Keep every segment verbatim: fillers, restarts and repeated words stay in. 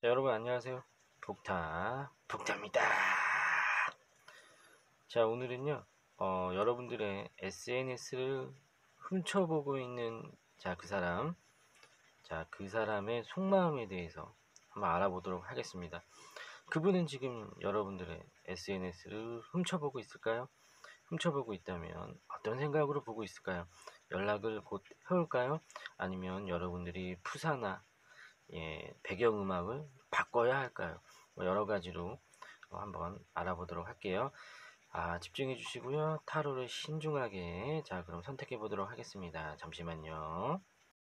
자, 여러분 안녕하세요. 북타 북타입니다. 자, 오늘은요 어, 여러분들의 에스엔에스를 훔쳐보고 있는 자 그 사람 자 그 사람의 속마음에 대해서 한번 알아보도록 하겠습니다. 그분은 지금 여러분들의 에스엔에스를 훔쳐보고 있을까요? 훔쳐보고 있다면 어떤 생각으로 보고 있을까요? 연락을 곧 해올까요? 아니면 여러분들이 푸사나 예, 배경음악을 바꿔야 할까요? 뭐 여러 가지로 어, 한번 알아보도록 할게요. 아, 집중해 주시고요. 타로를 신중하게 자 그럼 선택해 보도록 하겠습니다. 잠시만요.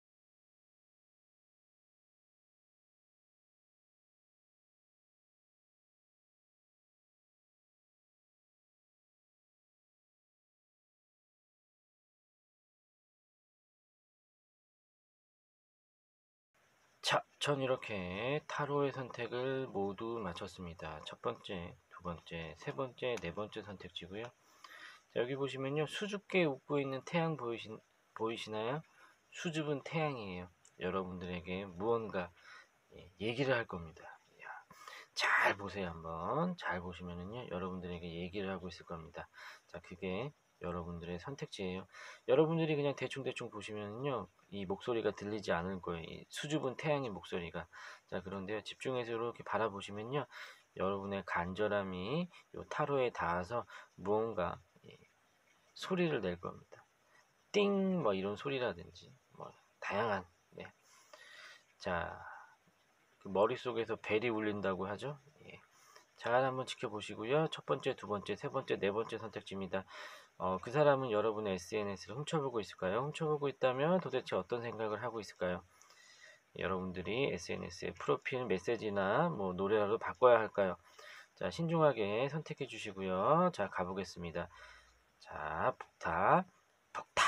자, 전 이렇게 타로의 선택을 모두 마쳤습니다. 첫 번째, 두 번째, 세 번째, 네 번째 선택지고요. 자, 여기 보시면요. 수줍게 웃고 있는 태양 보이시, 보이시나요? 수줍은 태양이에요. 여러분들에게 무언가 예, 얘기를 할 겁니다. 이야, 잘 보세요. 한번 잘 보시면은요 여러분들에게 얘기를 하고 있을 겁니다. 자, 그게 여러분들의 선택지예요. 여러분들이 그냥 대충대충 보시면은요 이 목소리가 들리지 않을 거예요. 이 수줍은 태양의 목소리가. 자, 그런데요 집중해서 이렇게 바라보시면요 여러분의 간절함이 요 타로에 닿아서 무언가 예, 소리를 낼 겁니다. 띵 뭐 이런 소리라든지 뭐 다양한 네. 자, 그 머릿속에서 벨이 울린다고 하죠. 예. 잘 한번 지켜보시고요. 첫 번째, 두 번째, 세 번째, 네 번째 선택지입니다. 어, 그 사람은 여러분의 에스엔에스를 훔쳐보고 있을까요? 훔쳐보고 있다면 도대체 어떤 생각을 하고 있을까요? 여러분들이 에스엔에스의 프로필 메시지나 뭐 노래라도 바꿔야 할까요? 자, 신중하게 선택해 주시고요. 자, 가보겠습니다. 자, 북탑, 북탑.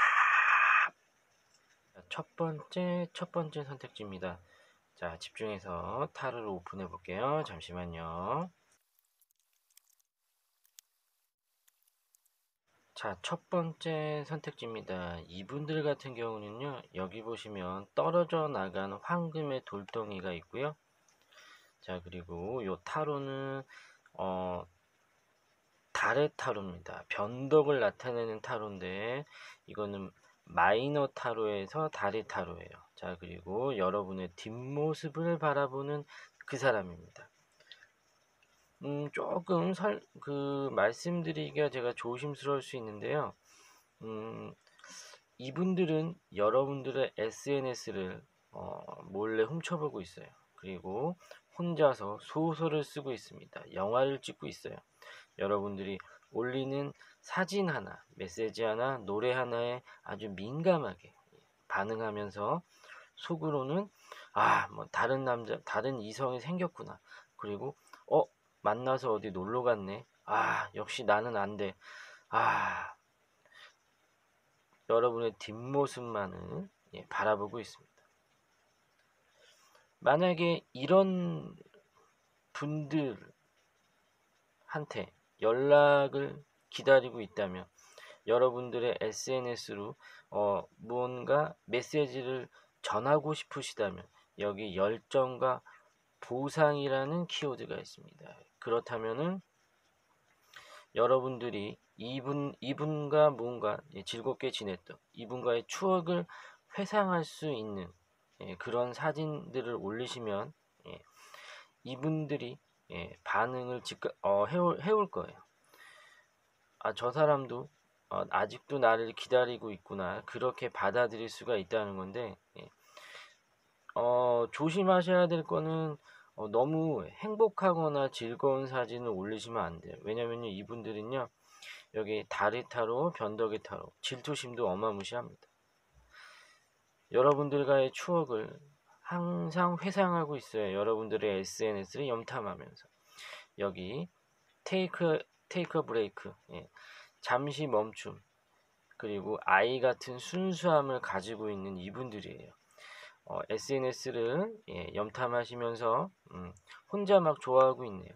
첫 번째, 첫 번째 선택지입니다. 자, 집중해서 타로를 오픈해 볼게요. 잠시만요. 자, 첫 번째 선택지입니다. 이분들 같은 경우는요, 여기 보시면 떨어져 나간 황금의 돌덩이가 있고요. 자, 그리고 요 타로는, 어, 달의 타로입니다. 변덕을 나타내는 타로인데, 이거는 마이너 타로에서 달의 타로예요. 자, 그리고 여러분의 뒷모습을 바라보는 그 사람입니다. 음, 조금 설, 그, 말씀드리기가 제가 조심스러울 수 있는데요. 음, 이분들은 여러분들의 에스엔에스를 어, 몰래 훔쳐보고 있어요. 그리고 혼자서 소설을 쓰고 있습니다. 영화를 찍고 있어요. 여러분들이 올리는 사진 하나, 메시지 하나, 노래 하나에 아주 민감하게 반응하면서 속으로는 아, 뭐 다른 남자, 다른 이성이 생겼구나. 그리고 어, 만나서 어디 놀러 갔네. 아, 역시 나는 안 돼. 아, 여러분의 뒷모습만을 예, 바라보고 있습니다. 만약에 이런 분들한테 연락을 기다리고 있다면 여러분들의 에스엔에스로 어, 무언가 메시지를 전하고 싶으시다면 여기 열정과 보상이라는 키워드가 있습니다. 그렇다면은 여러분들이 이분 이분과 뭔가 예, 즐겁게 지냈던 이분과의 추억을 회상할 수 있는 예, 그런 사진들을 올리시면 예, 이분들이 예, 반응을 즉각 어, 해올, 해올 거예요. 아, 저 사람도 어, 아직도 나를 기다리고 있구나. 그렇게 받아들일 수가 있다는 건데 예, 어, 조심하셔야 될 거는 어, 너무 행복하거나 즐거운 사진을 올리시면 안 돼요. 왜냐면요 이분들은요 여기 다리 타로, 변덕의 타로, 질투심도 어마무시합니다. 여러분들과의 추억을 항상 회상하고 있어요. 여러분들의 에스엔에스를 염탐하면서. 여기 테이크 테이크 브레이크, 예, 잠시 멈춤, 그리고 아이 같은 순수함을 가지고 있는 이분들이에요. 어, 에스엔에스를 예, 염탐하시면서 음, 혼자 막 좋아하고 있네요.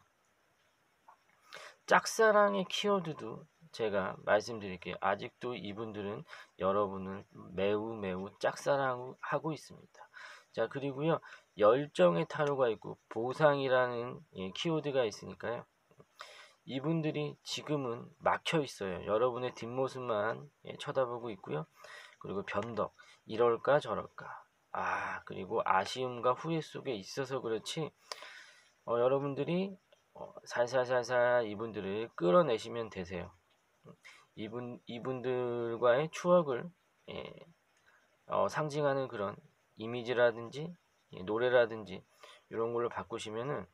짝사랑의 키워드도 제가 말씀드릴게요. 아직도 이분들은 여러분을 매우 매우 짝사랑하고 있습니다. 자, 그리고요 열정의 타로가 있고 보상이라는 예, 키워드가 있으니까요. 이분들이 지금은 막혀 있어요. 여러분의 뒷모습만 예, 쳐다보고 있고요. 그리고 변덕, 이럴까 저럴까. 아, 그리고 아쉬움과 후회 속에 있어서 그렇지, 어, 여러분들이 어, 살살살살 이분들을 끌어내시면 되세요. 이분, 이분들과의 추억을 예, 어, 상징하는 그런 이미지라든지 예, 노래라든지 이런 걸로 바꾸시면은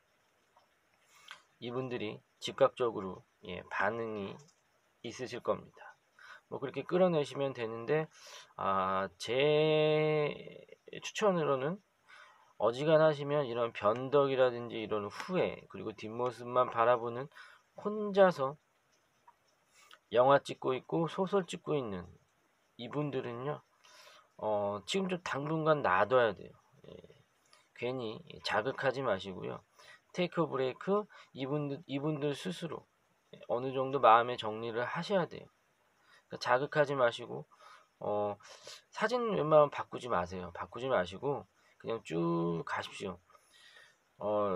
이분들이 즉각적으로 예, 반응이 있으실 겁니다. 뭐 그렇게 끌어내시면 되는데, 아, 제 추천으로는 어지간하시면 이런 변덕이라든지 이런 후회, 그리고 뒷모습만 바라보는, 혼자서 영화 찍고 있고 소설 찍고 있는 이분들은요, 어, 지금 좀 당분간 놔둬야 돼요. 예, 괜히 자극하지 마시고요. 테이크 브레이크, 이분들, 이분들 스스로 어느 정도 마음의 정리를 하셔야 돼요. 그러니까 자극하지 마시고, 어, 사진 웬만하면 바꾸지 마세요. 바꾸지 마시고, 그냥 쭉 가십시오. 어,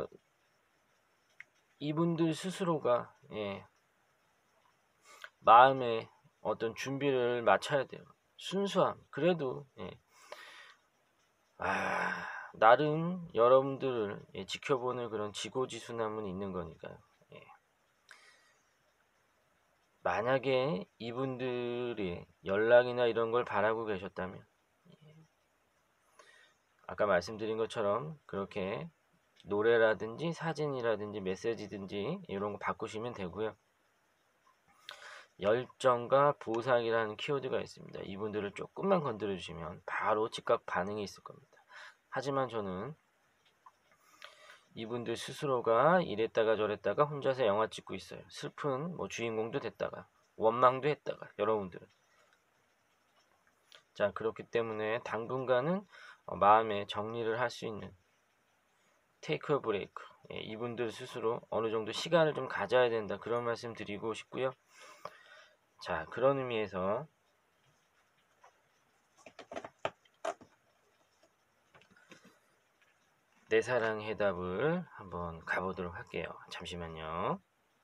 이분들 스스로가, 예, 마음의 어떤 준비를 마쳐야 돼요. 순수함. 그래도, 예, 아, 나름 여러분들을 예, 지켜보는 그런 지고지순함은 있는 거니까요. 예. 만약에 이분들이 연락이나 이런 걸 바라고 계셨다면, 예, 아까 말씀드린 것처럼 그렇게 노래라든지 사진이라든지 메시지든지 이런 거 바꾸시면 되고요. 열정과 보상이라는 키워드가 있습니다. 이분들을 조금만 건드려 주시면 바로 즉각 반응이 있을 겁니다. 하지만 저는 이분들 스스로가 이랬다가 저랬다가 혼자서 영화 찍고 있어요. 슬픈 뭐 주인공도 됐다가 원망도 했다가, 여러분들은. 자, 그렇기 때문에 당분간은 어, 마음의 정리를 할 수 있는 테이크 브레이크, 예, 이분들 스스로 어느 정도 시간을 좀 가져야 된다, 그런 말씀 드리고 싶고요. 자, 그런 의미에서 내 사랑 해답을 한번 가보도록 할게요. 잠시만요.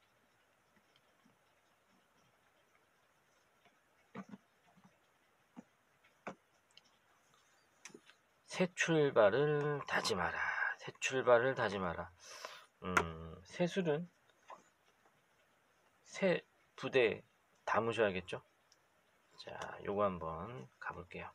새 출발을 다짐하라. 새 출발을 다짐하라. 음, 새술은 새 부대 담으셔야겠죠? 자, 요거 한번 가볼게요.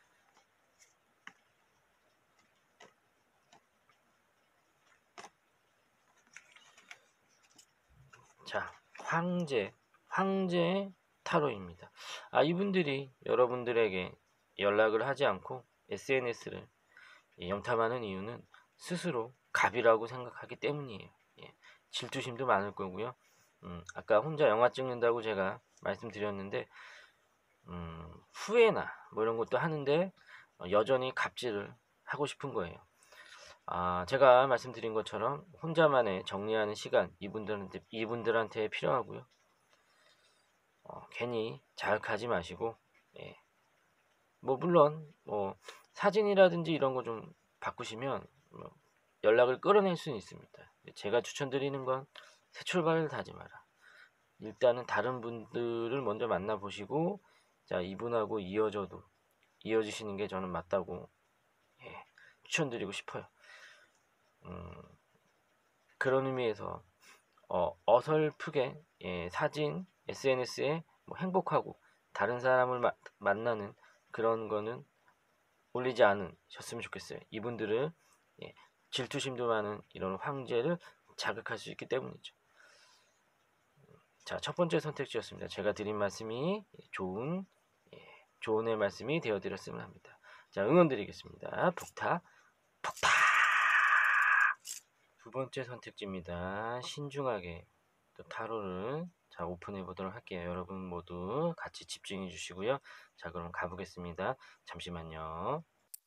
자, 황제, 황제 타로입니다. 아, 이분들이 여러분들에게 연락을 하지 않고 에스엔에스를 염탐하는 이유는 스스로 갑이라고 생각하기 때문이에요. 예, 질투심도 많을 거고요. 음, 아까 혼자 영화 찍는다고 제가 말씀드렸는데, 음, 후회나 뭐 이런 것도 하는데 어, 여전히 갑질을 하고 싶은 거예요. 아, 제가 말씀드린 것처럼 혼자만의 정리하는 시간 이분들한테 이분들한테 필요하고요. 어, 괜히 자극하지 마시고, 예. 뭐 물론 뭐 사진이라든지 이런 거 좀 바꾸시면 뭐 연락을 끌어낼 수는 있습니다. 제가 추천드리는 건 새 출발을 다짐하라. 일단은 다른 분들을 먼저 만나보시고, 자, 이분하고 이어져도 이어지시는 게 저는 맞다고 예, 추천드리고 싶어요. 음, 그런 의미에서 어, 어설프게 예, 사진, 에스엔에스에 뭐 행복하고 다른 사람을 마, 만나는 그런 거는 올리지 않으셨으면 좋겠어요. 이분들은 예, 질투심도 많은 이런 황제를 자극할 수 있기 때문이죠. 자, 첫 번째 선택지였습니다. 제가 드린 말씀이 좋은 예, 조언의 말씀이 되어드렸으면 합니다. 자, 응원 드리겠습니다. 폭타, 폭타. 두 번째 선택지입니다. 신중하게 또 타로를 자 오픈해 보도록 할게요. 여러분 모두 같이 집중해 주시고요. 자, 그럼 가보겠습니다. 잠시만요.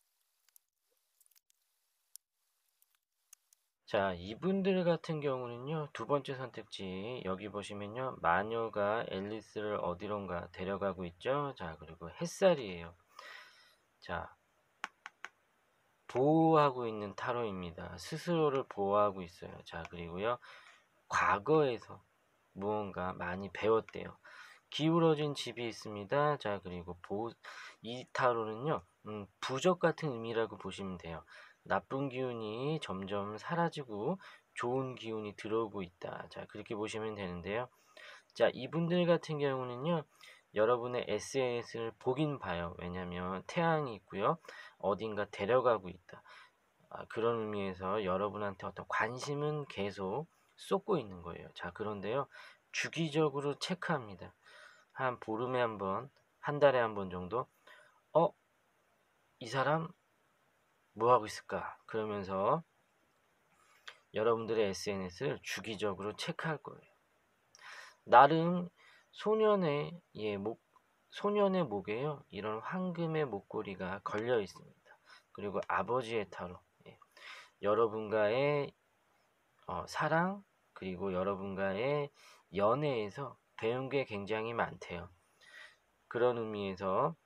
자, 이분들 같은 경우는요, 두 번째 선택지 여기 보시면요, 마녀가 앨리스를 어디론가 데려가고 있죠. 자, 그리고 햇살이에요. 자, 보호하고 있는 타로입니다. 스스로를 보호하고 있어요. 자, 그리고요. 과거에서 무언가 많이 배웠대요. 기울어진 집이 있습니다. 자, 그리고 보, 이 타로는요, 음, 부적 같은 의미라고 보시면 돼요. 나쁜 기운이 점점 사라지고 좋은 기운이 들어오고 있다. 자, 그렇게 보시면 되는데요. 자, 이분들 같은 경우는요, 여러분의 에스엔에스를 보긴 봐요. 왜냐면 태양이 있고요. 어딘가 데려가고 있다. 아, 그런 의미에서 여러분한테 어떤 관심은 계속 쏟고 있는 거예요. 자, 그런데요. 주기적으로 체크합니다. 한 보름에 한 번, 한 달에 한 번 정도. 어? 이 사람 뭐 하고 있을까? 그러면서 여러분들의 에스엔에스를 주기적으로 체크할 거예요. 나름 소년의 예, 목 소년의 목에요. 이런 황금의 목걸이가 걸려 있습니다. 그리고 아버지의 타로. 예. 여러분과의 어, 사랑 그리고 여러분과의 연애에서 배운 게 굉장히 많대요. 그런 의미에서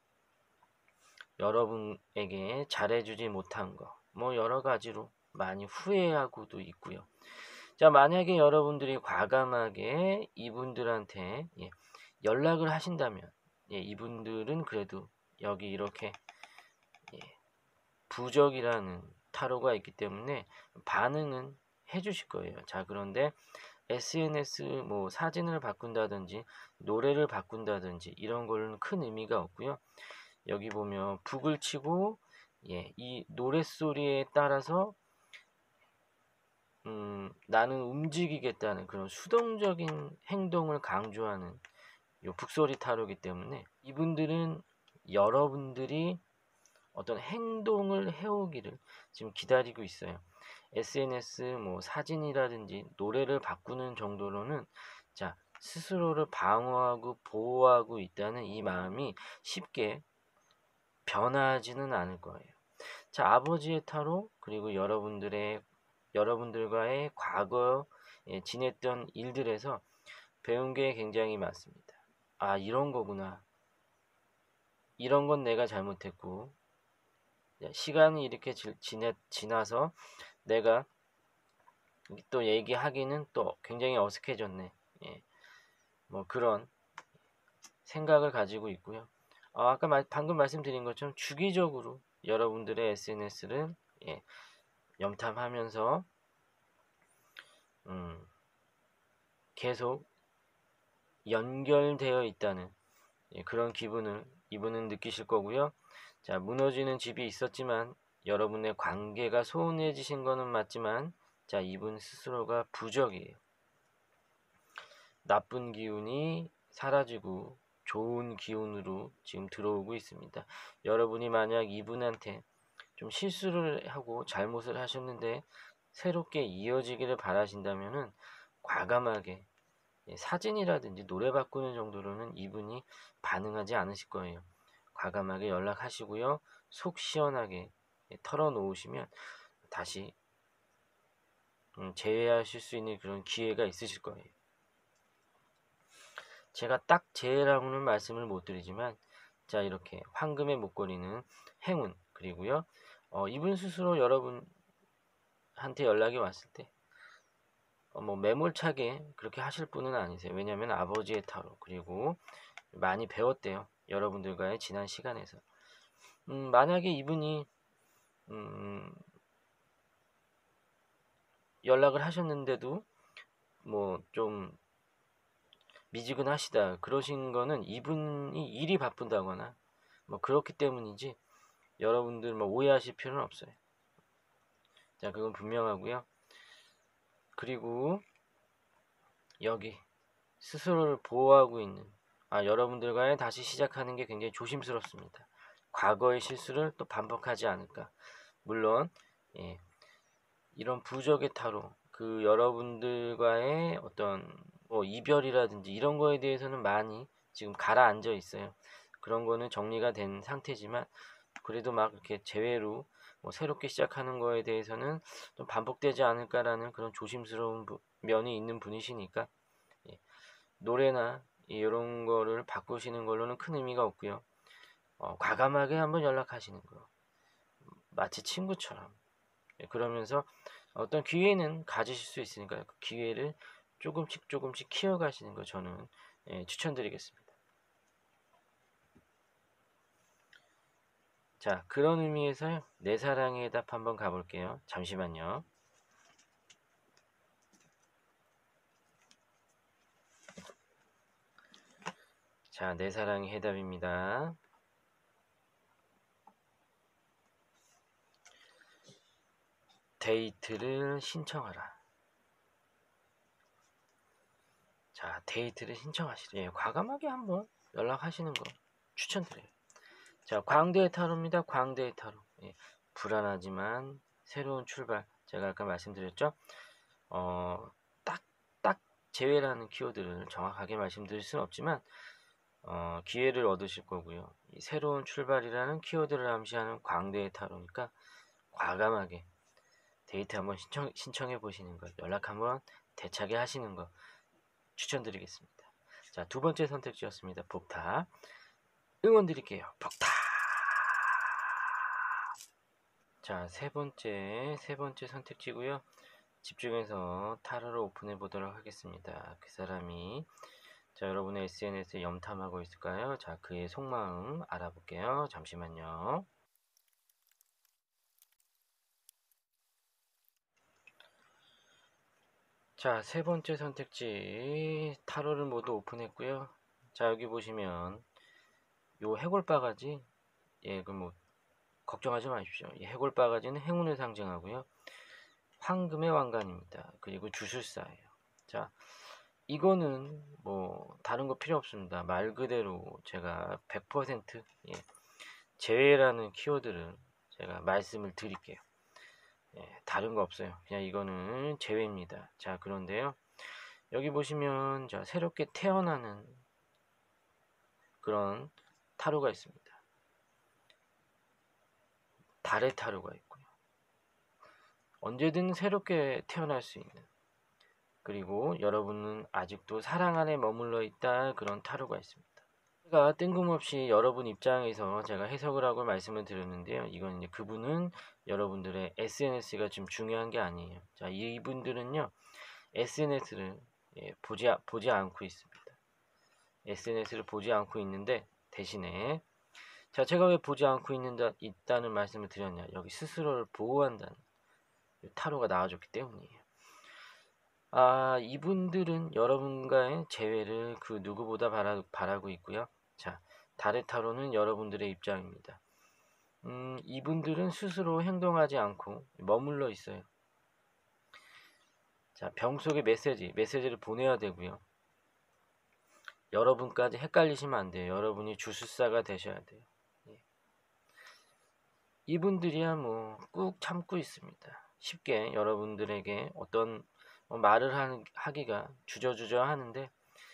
여러분에게 잘해주지 못한 거, 뭐 여러 가지로 많이 후회하고도 있고요. 자, 만약에 여러분들이 과감하게 이분들한테 예, 연락을 하신다면, 예, 이분들은 그래도 여기 이렇게 예, 부적이라는 타로가 있기 때문에 반응은 해주실 거예요. 자, 그런데 에스엔에스 뭐 사진을 바꾼다든지 노래를 바꾼다든지 이런 거는 큰 의미가 없고요. 여기 보면 북을 치고 예, 이 노랫소리에 따라서 음, 나는 움직이겠다는 그런 수동적인 행동을 강조하는 요 북소리 타로이기 때문에 이분들은 여러분들이 어떤 행동을 해오기를 지금 기다리고 있어요. 에스엔에스 뭐 사진이라든지 노래를 바꾸는 정도로는 자, 스스로를 방어하고 보호하고 있다는 이 마음이 쉽게 변하지는 않을 거예요. 자, 아버지의 타로 그리고 여러분들의 여러분들과의 과거에 지냈던 일들에서 배운 게 굉장히 많습니다. 아, 이런 거구나. 이런 건 내가 잘못했고 시간이 이렇게 지, 지내, 지나서 내가 또 얘기하기는 또 굉장히 어색해졌네. 예, 뭐 그런 생각을 가지고 있고요. 어, 아까 마, 방금 말씀드린 것처럼 주기적으로 여러분들의 에스엔에스를 예, 염탐하면서 음, 계속 연결되어 있다는 예, 그런 기분을 이분은 느끼실 거고요. 자, 무너지는 집이 있었지만 여러분의 관계가 소원해지신 거는 맞지만 자, 이분 스스로가 부적이에요. 나쁜 기운이 사라지고 좋은 기운으로 지금 들어오고 있습니다. 여러분이 만약 이분한테 좀 실수를 하고 잘못을 하셨는데 새롭게 이어지기를 바라신다면은 과감하게 사진이라든지 노래 바꾸는 정도로는 이분이 반응하지 않으실 거예요. 과감하게 연락하시고요. 속 시원하게 털어놓으시면 다시 재회하실 수 있는 그런 기회가 있으실 거예요. 제가 딱 재회라고는 말씀을 못 드리지만 자, 이렇게 황금의 목걸이는 행운 그리고요. 어, 이분 스스로 여러분한테 연락이 왔을 때 어, 뭐 매몰차게 그렇게 하실 분은 아니세요. 왜냐하면 아버지의 타로 그리고 많이 배웠대요. 여러분들과의 지난 시간에서. 음, 만약에 이분이 음, 연락을 하셨는데도 뭐 좀 미지근하시다 그러신 거는 이분이 일이 바쁜다거나 뭐 그렇기 때문이지 여러분들 뭐 오해하실 필요는 없어요. 자, 그건 분명하고요. 그리고 여기 스스로를 보호하고 있는 아, 여러분들과의 다시 시작하는 게 굉장히 조심스럽습니다. 과거의 실수를 또 반복하지 않을까. 물론 예, 이런 부적의 타로 그 여러분들과의 어떤 뭐 이별이라든지 이런 거에 대해서는 많이 지금 가라앉아 있어요. 그런 거는 정리가 된 상태지만 그래도 막 이렇게 재회로 뭐 새롭게 시작하는 거에 대해서는 좀 반복되지 않을까라는 그런 조심스러운 부, 면이 있는 분이시니까 예, 노래나 이런 거를 바꾸시는 걸로는 큰 의미가 없고요. 어, 과감하게 한번 연락하시는 거 마치 친구처럼. 예, 그러면서 어떤 기회는 가지실 수 있으니까 그 기회를 조금씩 조금씩 키워가시는 거 저는 예, 추천드리겠습니다. 자, 그런 의미에서 내 사랑의 답 한번 가볼게요. 잠시만요. 자, 내 사랑의 해답입니다. 데이트를 신청하라. 자, 데이트를 신청하시죠. 예, 과감하게 한번 연락하시는 거 추천드려요. 자, 광대의 타로입니다. 광대의 타로. 예, 불안하지만 새로운 출발. 제가 아까 말씀드렸죠. 어, 딱, 딱 제외라는 키워드를 정확하게 말씀드릴 수는 없지만, 어, 기회를 얻으실 거고요. 이 새로운 출발이라는 키워드를 암시하는 광대의 타로니까 과감하게 데이트 한번 신청, 신청해 보시는 것, 연락 한번 대차게 하시는 거 추천드리겠습니다. 자, 두 번째 선택지였습니다. 복타. 응원 드릴게요. 복타. 자, 세 번째, 세 번째 선택지고요. 집중해서 타로를 오픈해 보도록 하겠습니다. 그 사람이 자, 여러분의 에스엔에스에 염탐하고 있을까요? 자, 그의 속마음 알아볼게요. 잠시만요. 자, 세 번째 선택지 타로를 모두 오픈했고요. 자, 여기 보시면 요 해골바가지, 예, 그 뭐 걱정하지 마십시오. 이 해골바가지는 행운을 상징하고요. 황금의 왕관입니다. 그리고 주술사예요. 자, 이거는 뭐 다른 거 필요 없습니다. 말 그대로 제가 백 퍼센트 예, 재회라는 키워드를 제가 말씀을 드릴게요. 예, 다른 거 없어요. 그냥 이거는 재회입니다. 자, 그런데요. 여기 보시면 자, 새롭게 태어나는 그런 타로가 있습니다. 달의 타로가 있고요. 언제든 새롭게 태어날 수 있는, 그리고 여러분은 아직도 사랑 안에 머물러 있다, 그런 타로가 있습니다. 제가 뜬금없이 여러분 입장에서 제가 해석을 하고 말씀을 드렸는데요. 이건 이제 그분은 여러분들의 에스엔에스가 지금 중요한 게 아니에요. 자, 이분들은요 에스엔에스를 예, 보지 보지 않고 있습니다. 에스엔에스를 보지 않고 있는데 대신에 자, 제가 왜 보지 않고 있는다 있다는 말씀을 드렸냐? 여기 스스로를 보호한다는 타로가 나와줬기 때문이에요. 아, 이분들은 여러분과의 재회를 그 누구보다 바라, 바라고 있고요. 자, 달의 타로는 여러분들의 입장입니다. 음, 이분들은 스스로 행동하지 않고 머물러 있어요. 자, 병 속의 메시지, 메시지를 보내야 되고요. 여러분까지 헷갈리시면 안 돼요. 여러분이 주술사가 되셔야 돼요. 예. 이분들이야 뭐 꾹 참고 있습니다. 쉽게 여러분들에게 어떤 말을 하는, 하기가 주저주저 하는데,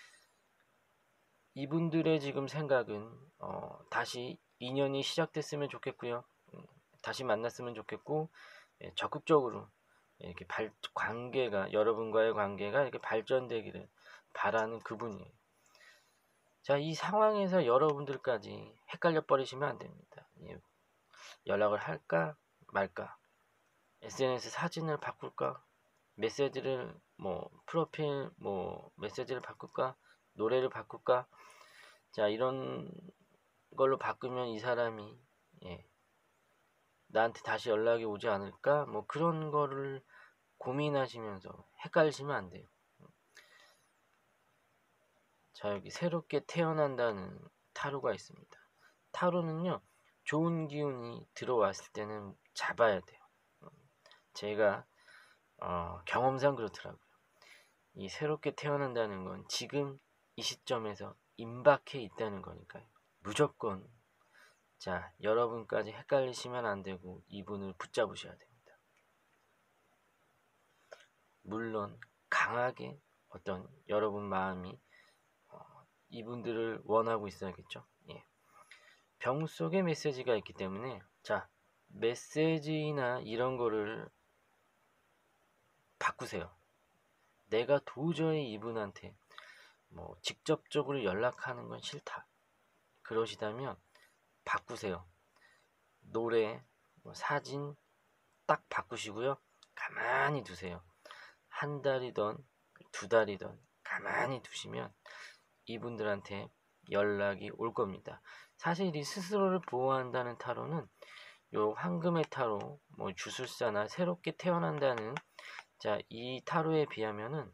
이분들의 지금 생각은 어, 다시 인연이 시작됐으면 좋겠고요. 음, 다시 만났으면 좋겠고, 예, 적극적으로 이렇게 발, 관계가 여러분과의 관계가 이렇게 발전되기를 바라는 그분이에요. 자, 이 상황에서 여러분들까지 헷갈려 버리시면 안 됩니다. 예, 연락을 할까 말까, 에스엔에스 사진을 바꿀까, 메시지를 뭐 프로필 뭐 메시지를 바꿀까, 노래를 바꿀까. 자, 이런 걸로 바꾸면 이 사람이 예, 나한테 다시 연락이 오지 않을까, 뭐 그런 거를 고민하시면서 헷갈리시면 안 돼요. 자, 여기 새롭게 태어난다는 타로가 있습니다. 타로는요 좋은 기운이 들어왔을 때는 잡아야 돼요. 제가 어, 경험상 그렇더라고요. 이 새롭게 태어난다는 건 지금 이 시점에서 임박해 있다는 거니까요. 무조건 자, 여러분까지 헷갈리시면 안 되고 이분을 붙잡으셔야 됩니다. 물론 강하게 어떤 여러분 마음이 어, 이분들을 원하고 있어야겠죠. 예. 병 속에 메시지가 있기 때문에 자, 메시지나 이런 거를 바꾸세요. 내가 도저히 이분한테 뭐 직접적으로 연락하는 건 싫다, 그러시다면 바꾸세요. 노래, 뭐 사진 딱 바꾸시고요. 가만히 두세요. 한 달이든 두 달이든 가만히 두시면 이분들한테 연락이 올 겁니다. 사실 이 스스로를 보호한다는 타로는 요 황금의 타로, 뭐 주술사나 새롭게 태어난다는 자, 이 타로에 비하면은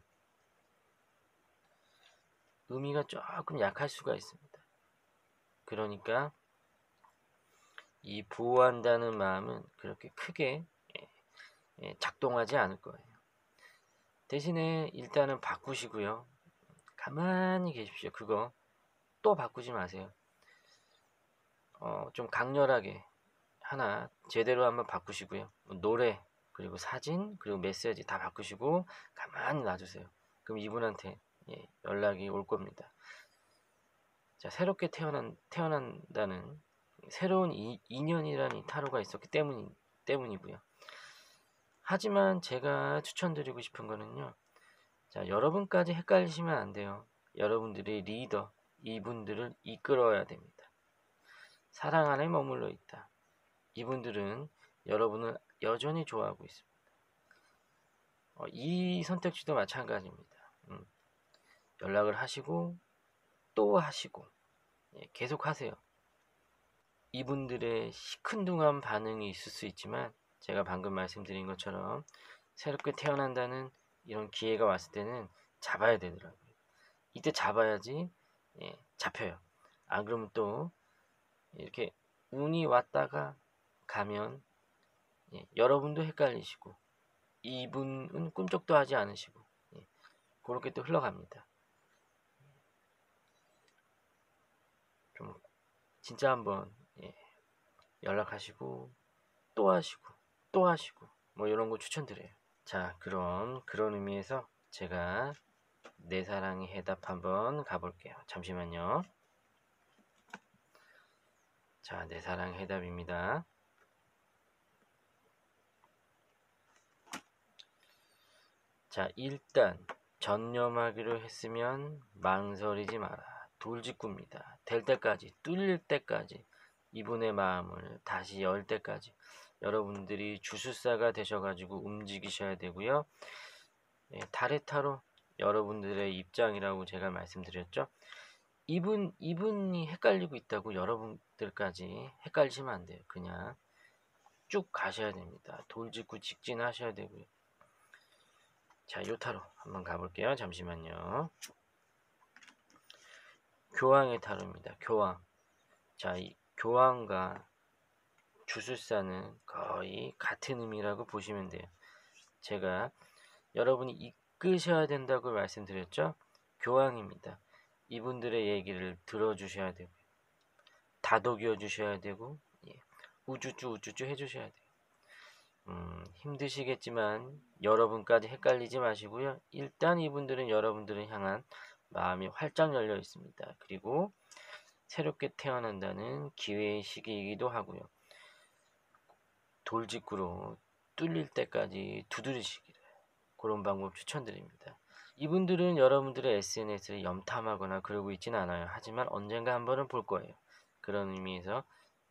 의미가 조금 약할 수가 있습니다. 그러니까 이 보호한다는 마음은 그렇게 크게 작동하지 않을 거예요. 대신에 일단은 바꾸시고요. 가만히 계십시오. 그거 또 바꾸지 마세요. 어, 좀 강렬하게 하나 제대로 한번 바꾸시고요. 노래 그리고 사진 그리고 메시지 다 바꾸시고 가만히 놔두세요. 그럼 이분한테 예, 연락이 올 겁니다. 자, 새롭게 태어난, 태어난다는 새로운 이, 인연이라는 타로가 있었기 때문, 때문이고요. 하지만 제가 추천드리고 싶은 거는요. 자, 여러분까지 헷갈리시면 안 돼요. 여러분들의 리더, 이분들을 이끌어야 됩니다. 사랑 안에 머물러 있다. 이분들은 여러분을 여전히 좋아하고 있습니다. 어, 이 선택지도 마찬가지입니다. 음, 연락을 하시고 또 하시고 예, 계속 하세요. 이분들의 시큰둥한 반응이 있을 수 있지만 제가 방금 말씀드린 것처럼 새롭게 태어난다는 이런 기회가 왔을 때는 잡아야 되더라고요. 이때 잡아야지 예, 잡혀요. 안 그러면 또 이렇게 운이 왔다가 가면 예, 여러분도 헷갈리시고 이분은 꿈쩍도 하지 않으시고 예, 그렇게 또 흘러갑니다. 좀 진짜 한번 예, 연락하시고 또 하시고 또 하시고 뭐 이런 거 추천드려요. 자, 그럼 그런 의미에서 제가 내 사랑의 해답 한번 가볼게요. 잠시만요. 자, 내 사랑의 해답입니다. 자, 일단 전념하기로 했으면 망설이지 마라. 돌직구입니다. 될 때까지, 뚫릴 때까지, 이분의 마음을 다시 열 때까지 여러분들이 주술사가 되셔가지고 움직이셔야 되고요. 예, 달의 타로 여러분들의 입장이라고 제가 말씀드렸죠. 이분, 이분이 헷갈리고 있다고 여러분들까지 헷갈리시면 안 돼요. 그냥 쭉 가셔야 됩니다. 돌직구 직진하셔야 되고요. 자, 요타로 한번 가볼게요. 잠시만요. 교황의 타로입니다. 교황. 자, 이 교황과 주술사는 거의 같은 의미라고 보시면 돼요. 제가 여러분이 이끄셔야 된다고 말씀드렸죠? 교황입니다. 이분들의 얘기를 들어주셔야 되고 다독여 주셔야 되고 예, 우쭈쭈 우쭈쭈 해주셔야 돼요. 음, 힘드시겠지만 여러분까지 헷갈리지 마시고요. 일단 이분들은 여러분들을 향한 마음이 활짝 열려 있습니다. 그리고 새롭게 태어난다는 기회의 시기이기도 하고요. 돌직구로 뚫릴 때까지 두드리시기를 그런 방법 추천드립니다. 이분들은 여러분들의 에스엔에스를 염탐하거나 그러고 있지는 않아요. 하지만 언젠가 한 번은 볼 거예요. 그런 의미에서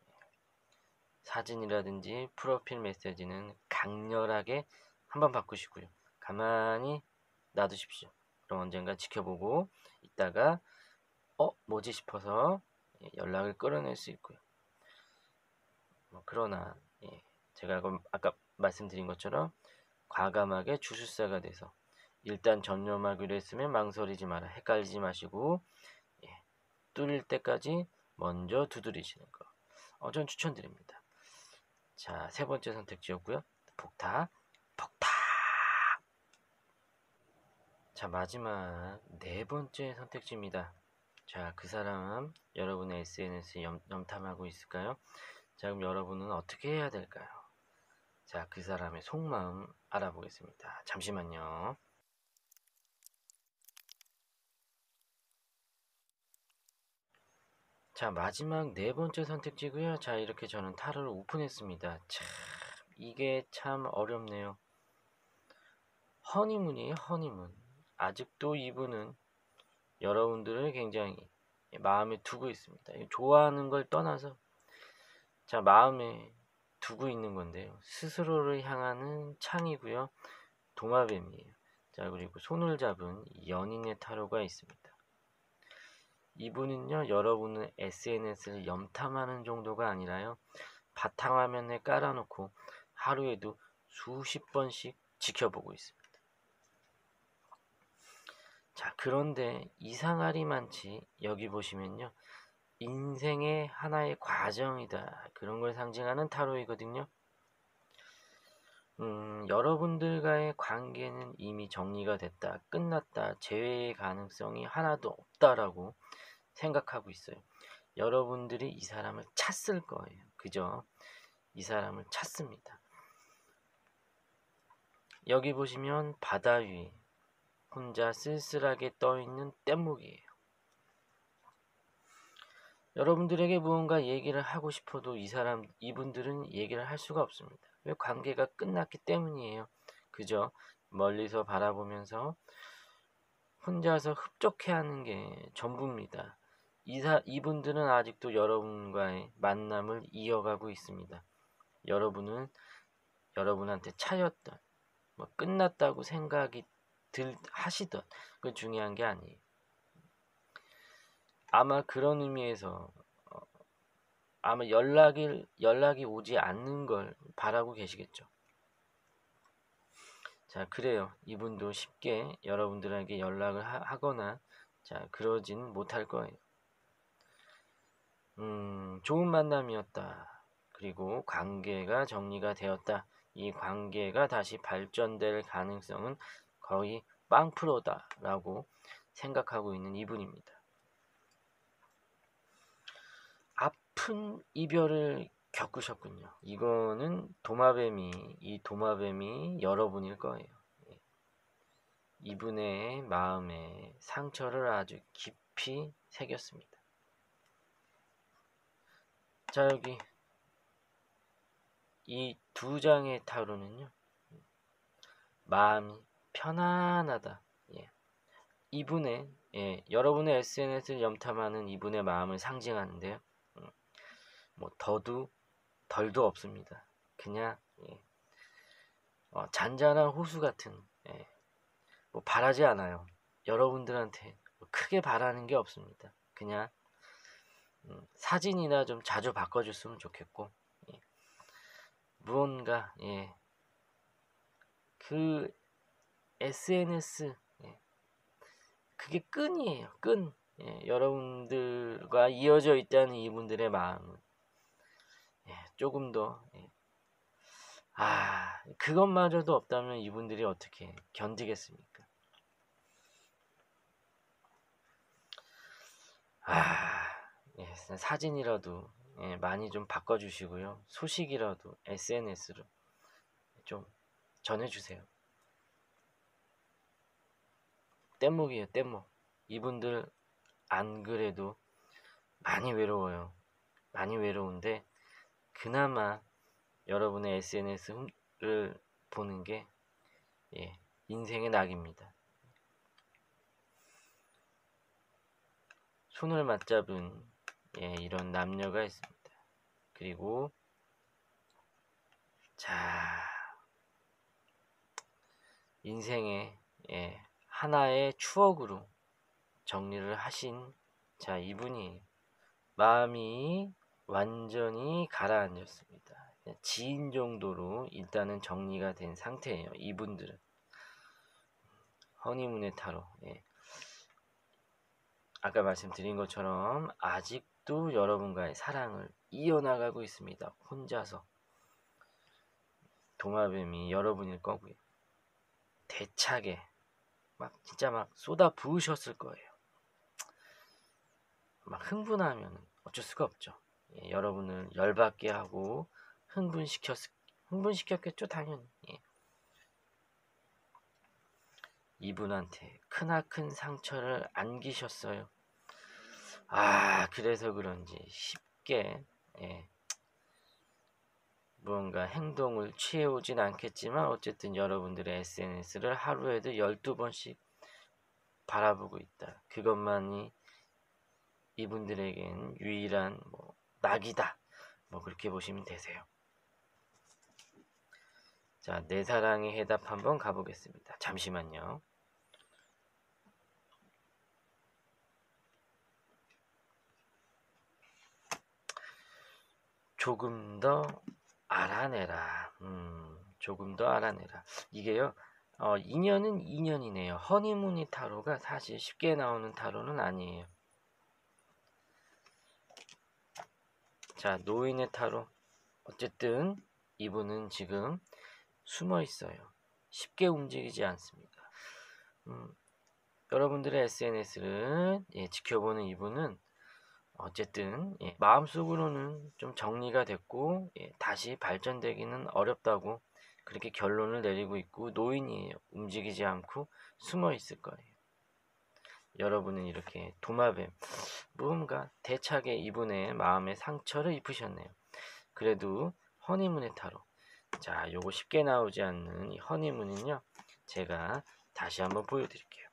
사진이라든지 프로필 메시지는 강렬하게 한번 바꾸시고요. 가만히 놔두십시오. 그럼 언젠가 지켜보고 있다가 어? 뭐지 싶어서 연락을 끌어낼 수 있고요. 뭐 그러나 예, 제가 아까 말씀드린 것처럼 과감하게 주술사가 돼서 일단 전념하기로 했으면 망설이지 마라. 헷갈리지 마시고 예, 뚫릴 때까지 먼저 두드리시는 거. 어, 전 추천드립니다. 자, 세 번째 선택지였고요. 복타, 복타. 자, 마지막 네 번째 선택지입니다. 자, 그 사람 여러분의 에스엔에스에 염, 염탐하고 있을까요? 자, 그럼 여러분은 어떻게 해야 될까요? 자, 그 사람의 속마음 알아보겠습니다. 잠시만요. 자, 마지막 네 번째 선택지고요. 자, 이렇게 저는 타로를 오픈했습니다. 참, 이게 참 어렵네요. 허니문이에요, 허니문. 아직도 이분은 여러분들을 굉장히 마음에 두고 있습니다. 좋아하는 걸 떠나서 자, 마음에 두고 있는 건데요. 스스로를 향하는 창이고요. 도마뱀이에요. 자, 그리고 손을 잡은 연인의 타로가 있습니다. 이분은요, 여러분은 에스엔에스를 염탐하는 정도가 아니라요, 바탕화면에 깔아놓고 하루에도 수십 번씩 지켜보고 있습니다. 자, 그런데 이상할이 많지. 여기 보시면요, 인생의 하나의 과정이다, 그런 걸 상징하는 타로이거든요. 음, 여러분들과의 관계는 이미 정리가 됐다, 끝났다, 재회의 가능성이 하나도 없다라고 생각하고 있어요. 여러분들이 이 사람을 찾을 거예요. 그죠? 이 사람을 찾습니다. 여기 보시면 바다 위에 혼자 쓸쓸하게 떠있는 뗏목이에요. 여러분들에게 무언가 얘기를 하고 싶어도 이 사람, 이분들은 얘기를 할 수가 없습니다. 왜? 관계가 끝났기 때문이에요. 그죠? 멀리서 바라보면서 혼자서 흡족해하는 게 전부입니다. 이사, 이분들은 아직도 여러분과의 만남을 이어가고 있습니다. 여러분은 여러분한테 차였던, 뭐 끝났다고 생각이 들 하시던, 그 중요한 게 아니에요. 아마 그런 의미에서 어, 아마 연락이 연락이 오지 않는 걸 바라고 계시겠죠. 자, 그래요. 이분도 쉽게 여러분들에게 연락을 하, 하거나 자 그러진 못할 거예요. 음, 좋은 만남이었다. 그리고 관계가 정리가 되었다. 이 관계가 다시 발전될 가능성은 거의 빵프로다라고 생각하고 있는 이분입니다. 아픈 이별을 겪으셨군요. 이거는 도마뱀이, 이 도마뱀이 여러분일 거예요. 이분의 마음에 상처를 아주 깊이 새겼습니다. 자, 여기 이 두 장의 타로는요, 마음이 편안하다. 예. 이분의, 예, 여러분의 에스엔에스를 염탐하는 이분의 마음을 상징하는데요. 음, 뭐 더도 덜도 없습니다. 그냥 예, 어, 잔잔한 호수 같은, 예, 뭐 바라지 않아요. 여러분들한테 뭐 크게 바라는 게 없습니다. 그냥 음, 사진이나 좀 자주 바꿔줬으면 좋겠고, 예, 무언가 예, 그 에스엔에스, 예, 그게 끈이에요. 끈. 예, 여러분들과 이어져 있다는 이분들의 마음은 예, 조금 더 예, 아, 그것마저도 없다면 이분들이 어떻게 견디겠습니까? 아, 예, 사진이라도 예, 많이 좀 바꿔주시고요. 소식이라도 에스엔에스로 좀 전해주세요. 뗏목이에요, 뗏목. 이분들 안 그래도 많이 외로워요. 많이 외로운데 그나마 여러분의 에스엔에스를 보는 게 예, 인생의 낙입니다. 손을 맞잡은 예, 이런 남녀가 있습니다. 그리고 자, 인생의 예, 하나의 추억으로 정리를 하신 자 이분이 마음이 완전히 가라앉았습니다. 지인 정도로 일단은 정리가 된 상태예요. 이분들은 허니문의 타로. 예. 아까 말씀드린 것처럼 아직도 여러분과의 사랑을 이어나가고 있습니다. 혼자서. 도마뱀이 여러분일 거고요. 대차게 막 진짜 막 쏟아 부으셨을 거예요. 막 흥분하면 어쩔 수가 없죠. 예, 여러분을 열받게 하고 흥분시켰 흥분시켰겠죠, 당연히. 예. 이분한테 크나큰 상처를 안기셨어요. 아, 그래서 그런지 쉽게 예, 무언가 행동을 취해오진 않겠지만 어쨌든 여러분들의 에스엔에스를 하루에도 열두 번씩 바라보고 있다. 그것만이 이분들에겐 유일한 뭐 낙이다. 뭐 그렇게 보시면 되세요. 자, 내 사랑의 해답 한번 가보겠습니다. 잠시만요. 조금 더 알아내라. 음, 조금 더 알아내라. 이게요, 어, 인연은 인연이네요. 허니문이 타로가 사실 쉽게 나오는 타로는 아니에요. 자, 노인의 타로. 어쨌든 이분은 지금 숨어 있어요. 쉽게 움직이지 않습니다. 음, 여러분들의 에스엔에스를 예, 지켜보는 이분은 어쨌든 예, 마음속으로는 좀 정리가 됐고 예, 다시 발전되기는 어렵다고 그렇게 결론을 내리고 있고 노인이에요. 움직이지 않고 숨어 있을 거예요. 여러분은 이렇게 도마뱀, 무언가 대차게 이분의 마음에 상처를 입으셨네요. 그래도 허니문의 타로. 자, 요거 쉽게 나오지 않는 이 허니문은요, 제가 다시 한번 보여드릴게요.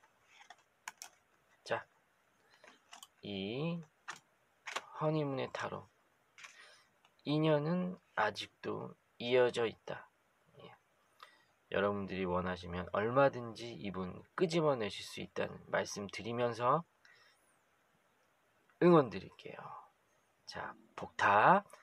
자, 이 허니문의 타로. 인연은 아직도 이어져 있다. 예. 여러분들이 원하시면 얼마든지 이분 끄집어내실 수 있다는 말씀 드리면서 응원 드릴게요. 자, 복타